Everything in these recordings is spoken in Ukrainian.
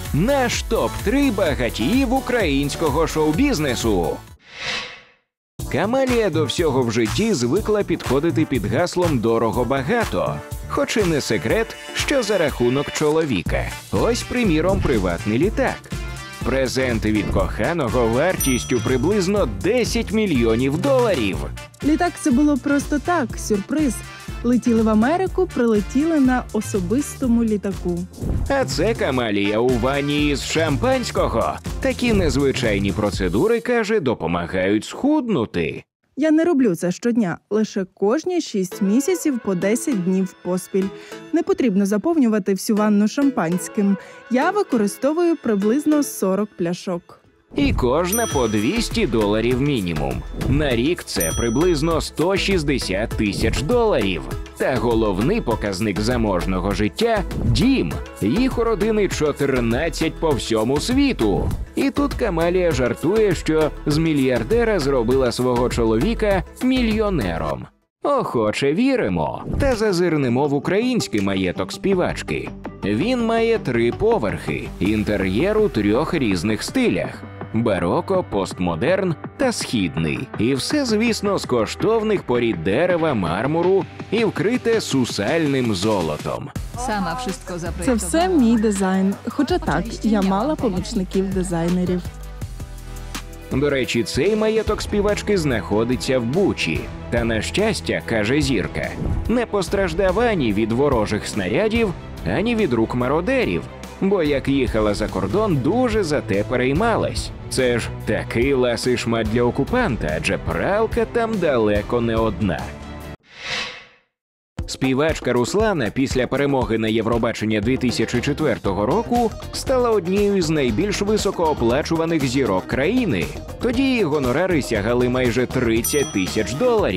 Наш топ-3 багатіїв українського шоу-бізнесу. Камалія до всього в житті звикла підходити під гаслом «дорого-багато». Хоч і не секрет, що за рахунок чоловіка. Ось, приміром, приватний літак. Презенти від коханого вартістю приблизно $10 мільйонів. Літак – це було просто так, сюрприз. Летіли в Америку, прилетіли на особистому літаку. А це Камалія у ванні із шампанського. Такі незвичайні процедури, каже, допомагають схуднути. Я не роблю це щодня, лише кожні 6 місяців по 10 днів поспіль. Не потрібно заповнювати всю ванну шампанським. Я використовую приблизно 40 пляшок. І кожна по $200 мінімум. На рік це приблизно $160 тисяч. Та головний показник заможного життя – дім. Їх у родини 14 по всьому світу. І тут Камалія жартує, що з мільярдера зробила свого чоловіка мільйонером. Охоче віримо. Та зазирнемо в український маєток співачки. Він має 3 поверхи, інтер'єр у 3 різних стилях. Бароко, постмодерн та східний. І все, звісно, з коштовних порід дерева, мармуру і вкрите сусальним золотом. Це все мій дизайн. Хоча так, я мала помічників-дизайнерів. До речі, цей маєток співачки знаходиться в Бучі. Та, на щастя, каже зірка, не постраждав ані від ворожих снарядів, ані від рук мародерів. Бо як їхала за кордон, дуже за те переймалась. Це ж такий ласий шмат для окупанта, адже пралка там далеко не одна. Співачка Руслана після перемоги на Євробачення 2004 року стала однією з найбільш високооплачуваних зірок країни. Тоді її гонорари сягали майже $30 тисяч.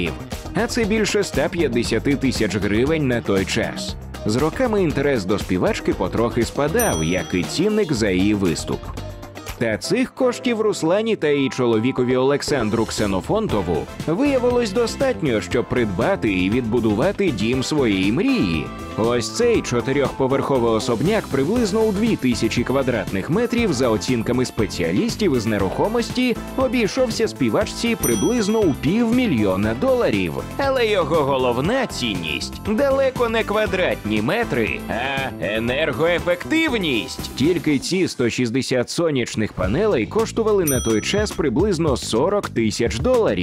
А це більше 150 тисяч гривень на той час. З роками інтерес до співачки потрохи спадав, як і цінник за її виступ. Та цих коштів Руслані та її чоловікові Олександру Ксенофонтову виявилось достатньо, щоб придбати і відбудувати дім своєї мрії. Ось цей 4-поверховий особняк приблизно у 2000 квадратних метрів за оцінками спеціалістів із нерухомості обійшовся співачці приблизно у $500 000. Але його головна цінність – далеко не квадратні метри, а енергоефективність. Тільки ці 160 сонячних панелей коштували на той час приблизно $40 тисяч.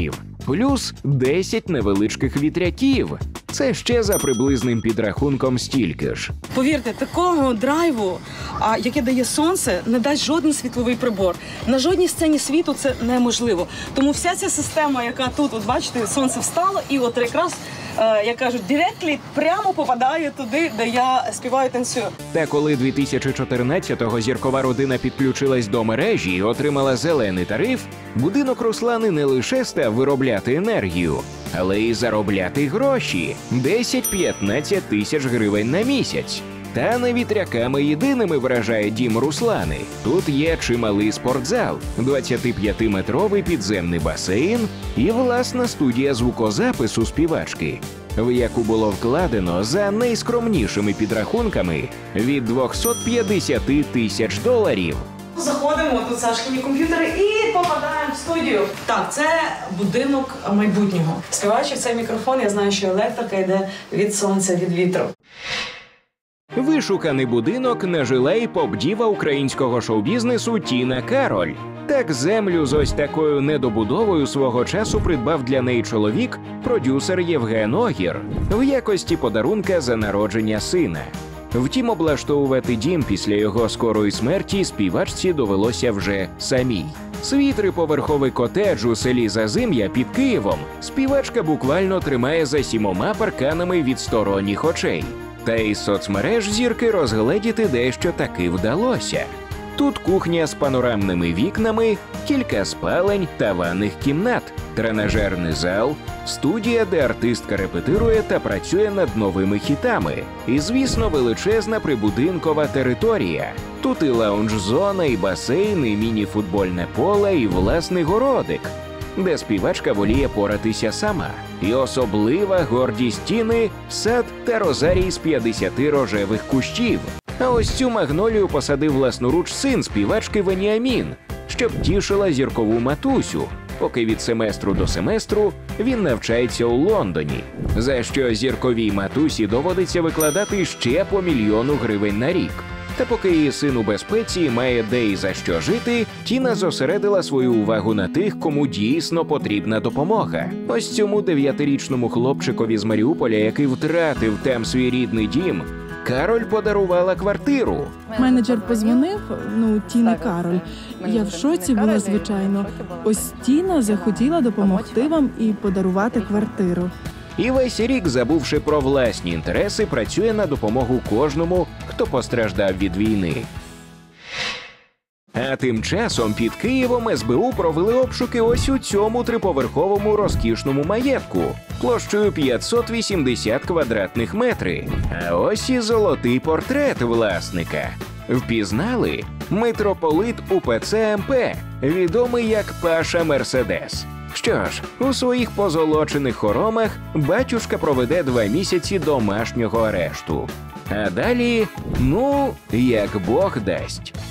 Плюс 10 невеличких вітряків. Це ще за приблизним підрахунком стільки ж. Повірте, такого драйву, яке дає сонце, не дасть жоден світловий прибор. На жодній сцені світу це неможливо. Тому вся ця система, яка тут, от бачите, сонце встало, і от якраз, як кажуть, директлі прямо попадає туди, де я співаю, танцюю. Та коли 2014-го зіркова родина підключилась до мережі і отримала зелений тариф, будинок Руслани не лише став виробляти енергію, але й заробляти гроші – 10-15 тисяч гривень на місяць. Та не вітряками єдиними вражає дім Руслани. Тут є чималий спортзал, 25-метровий підземний басейн і власна студія звукозапису співачки, в яку було вкладено за найскромнішими підрахунками від $250 тисяч. Заходимо, тут Сашкині комп'ютери і попадаємо в студію. Так, це будинок майбутнього. Співаючи в цей мікрофон, я знаю, що електрика йде від сонця, від вітру. Вишуканий будинок нажила і поп-діва українського шоу-бізнесу Тіна Кароль. Так землю з ось такою недобудовою свого часу придбав для неї чоловік, продюсер Євген Огір, в якості подарунка за народження сина. Втім, облаштовувати дім після його скорої смерті співачці довелося вже самій. Свій 3-поверховий котедж у селі Зазим'я під Києвом співачка буквально тримає за 7 парканами від сторонніх очей. Та із соцмереж зірки розгледіти дещо таки вдалося. Тут кухня з панорамними вікнами, кілька спалень та ванних кімнат, тренажерний зал, студія, де артистка репетирує та працює над новими хітами. І, звісно, величезна прибудинкова територія. Тут і лаунж-зона, і басейн, і міні-футбольне поле, і власний городик, де співачка воліє поратися сама. І особлива гордість Тіни – сад та розарій з 50 рожевих кущів. А ось цю магнолію посадив власноруч син співачки Веніамін, щоб тішила зіркову матусю, поки від семестру до семестру він навчається у Лондоні, за що зірковій матусі доводиться викладати ще по 1 000 000 гривень на рік. Та поки її син у безпеці має де і за що жити, Тіна зосередила свою увагу на тих, кому дійсно потрібна допомога. Ось цьому 9-річному хлопчикові з Маріуполя, який втратив там свій рідний дім, Кароль подарувала квартиру. Менеджер позвонив, Тіні Кароль. Я в шоці була, звичайно. Ось Тіна захотіла допомогти вам і подарувати квартиру. І весь рік, забувши про власні інтереси, працює на допомогу кожному, хто постраждав від війни. А тим часом під Києвом СБУ провели обшуки ось у цьому 3-поверховому розкішному маєтку площею 580 квадратних метрів. А ось і золотий портрет власника. Впізнали? Митрополит УПЦ МП, відомий як Паша Мерседес. Що ж, у своїх позолочених хоромах батюшка проведе 2 місяці домашнього арешту. А далі, як Бог дасть.